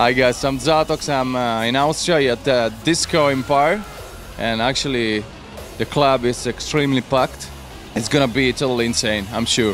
Hi guys, I'm ZATOX. I'm in Austria at the Disco Empire, and actually the club is extremely packed. It's gonna be totally insane, I'm sure.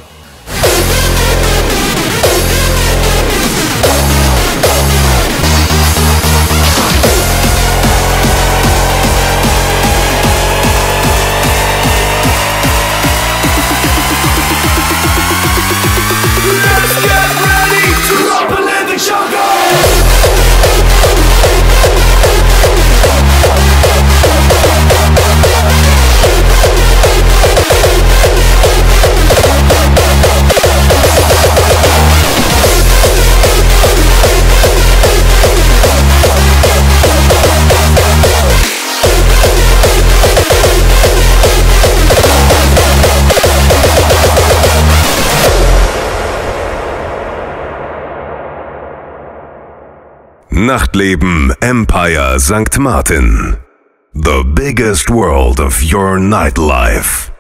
Nachtleben Empire St. Martin. The biggest world of your nightlife.